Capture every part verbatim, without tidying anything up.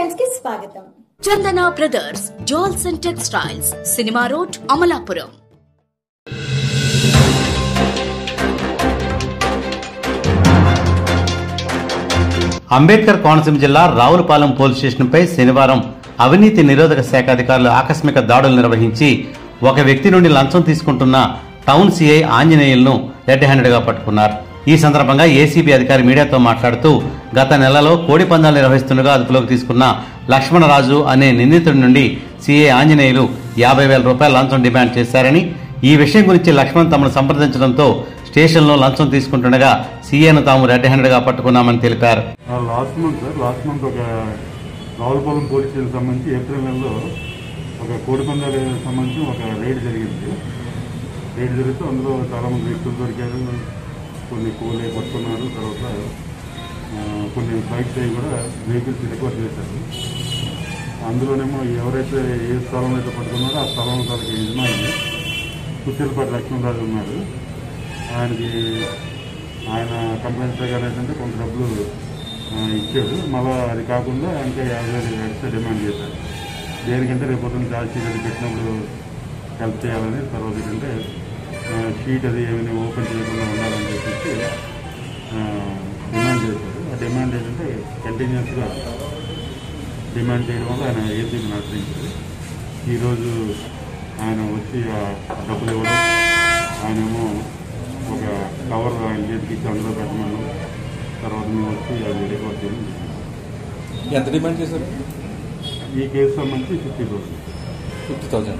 Times కి స్వాగతం. Chandana brothers jewels and textiles, cinema road, Amalapuram. Ambedkar Konaseema జిల్లా రావులపాలెం పోలీస్ స్టేషన్పై శనివారం అవినీతి నిరోధక శాఖ అధికారులు ఆకస్మిక దాడులు నిర్వహించి ఒక వ్యక్తి నుండి లంచం తీసుకుంటున్న టౌన్ సిఐ ఆంజనేయులను రెడ్ హ్యాండెడ్ గా పట్టుకున్నారు. ఈ సందర్భంగా ఏసీబీ అధికారి మీడియాతో మాట్లాడుతూ, గత నెలలో కోడి పందాలు నిర్వహిస్తుండగా అదుపులోకి తీసుకున్న లక్ష్మణరాజు అనే నిందితుడి నుండి సిఐ ఆంజనేయులు యాభై వేల రూపాయల లంచం డిమాండ్ చేశారని, ఈ విషయం గురించి లక్ష్మణ్ తమను సంప్రదించడంతో స్టేషన్లో లంచం తీసుకుంటుండగా సీఏను తాము రెడ్ హ్యాండెడ్ గా పట్టుకున్నామని తెలిపారు. Last month sir last month ఒక రావులపాలెం పోలీస్ స్టేషన్ సంబంధించి ఏప్రిల్ నెలలో ఒక కోడి పందాలకు సంబంధించి ఒక రైడ్ జరిగింది. రైడ్ జరిగితే అందులో చాలామంది వ్యక్తులు దొరికారు, కొన్ని కోలే పట్టుకున్నారు. తర్వాత కొన్ని ఫ్లైట్స్ అవి కూడా వెహికల్స్ రికవర్ చేశారు. అందులోనేమో ఎవరైతే ఏ స్థలంలో అయితే పట్టుకున్నారో ఆ స్థలం తనకి యజమాని కుచ్చెలపాటి లక్ష్మణరాజు ఉన్నారు. ఆయనకి ఆయన కంప్లైంట్ ప్రకారం ఏంటంటే కొంత డబ్బులు ఇచ్చాడు. మళ్ళీ అది కాకుండా ఇంకా యాభై వేలు ఎక్స్ట్రా డిమాండ్ చేశారు. దేనికంటే రేపు పొద్దున్న ఛార్జ్ షీట్ అది పెట్టినప్పుడు హెల్ప్ చేయాలని, తర్వాత ఏంటంటే షీట్ అది ఏమైనా ఓపెన్ చేయకుండా ఉండాలని చెప్పేసి డిమాండ్ చేశారు. ఆ డిమాండ్ ఏంటంటే కంటిన్యూస్గా డిమాండ్ చేయడం వల్ల ఆయన ఏసీబీ ఆశ్రయించారు. ఈరోజు ఆయన వచ్చి ఆ డబ్బులు ఇవ్వడం, ఆయనేమో ఒక కవర్ ఆయన చేతికి ఇచ్చి అందులో పెట్టమన్నాం. తర్వాత మేము వచ్చి అది రికార్డ్ చేయడం. ఎంత డిమాండ్ చేశారు? ఈ కేసు సంబంధించి ఫిఫ్టీ థౌసండ్ ఫిఫ్టీ థౌసండ్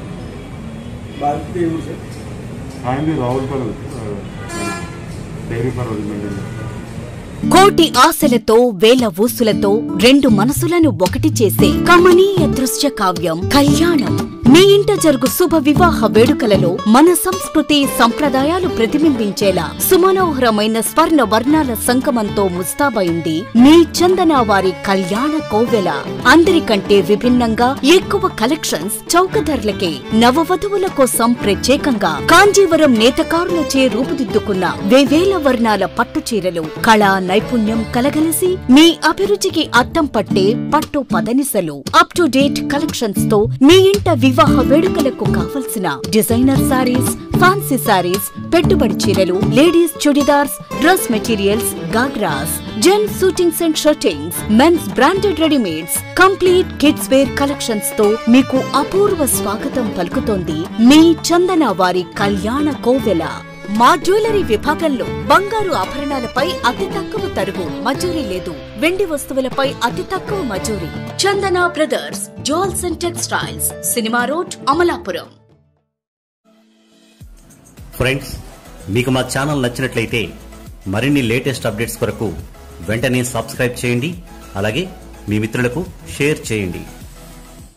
ఆయనది రావులపాలెం డైరీ ఫార్మ్. కోటి ఆశలతో వేల ఊసులతో రెండు మనసులను ఒకటి చేసే కమనీయ దృశ్య కావ్యం కళ్యాణం. మీ ఇంట జరుగు శుభ వివాహ వేడుకలలో మన సంస్కృతి సంప్రదాయాలు ప్రతిబింబించేలా సుమనోహరమైన స్వర్ణ వర్ణాల సంగమంతో ముస్తాబైంది మీ చందన వారి కళ్యాణ కోవెల. అందరికంటే విభిన్నంగా ఎక్కువ కలెక్షన్స్ చౌక ధరలకే నవవధువుల కోసం ప్రత్యేకంగా కాంజీవరం నేతకారులచే రూపుదిద్దుకున్న వేవేల వర్ణాల పట్టు చీరలు, కళా నైపుణ్యం కలగలిసి మీ అభిరుచికి అద్దం పట్టే పట్టు పదనిసలు, అప్ టు డేట్ కలెక్షన్స్ తో మీ ఇంట వివాహ వేడుకలకు కావలసిన డిజైనర్ సారీస్, ఫ్యాన్సీ సారీస్, పెట్టుబడి చీరలు, ladies churidars, dress materials, ghagras, gents suitings and shirtings, men's branded readymades, complete kids wear collections తో మీకు అపూర్వ స్వాగతం పలుకుతోంది మీ చందన వారి కళ్యాణ కోవెల. మా జ్యువెలరీ విభాగంలో బంగారు ఆభరణాలపై అతి తక్కువ తరుగు, మజూరీ లేదు. వెండి వస్తువులపై అతి తక్కువ మజూరీ. Chandana brothers jewels and textiles, cinema road, Amalapuram. Friends, మీకు మా ఛానల్ నచ్చినట్లయితే మరిన్ని లేటెస్ట్ అప్డేట్స్ కొరకు వెంటనే సబ్స్క్రైబ్ చేయండి. అలాగే మీ మిత్రులకు షేర్ చేయండి.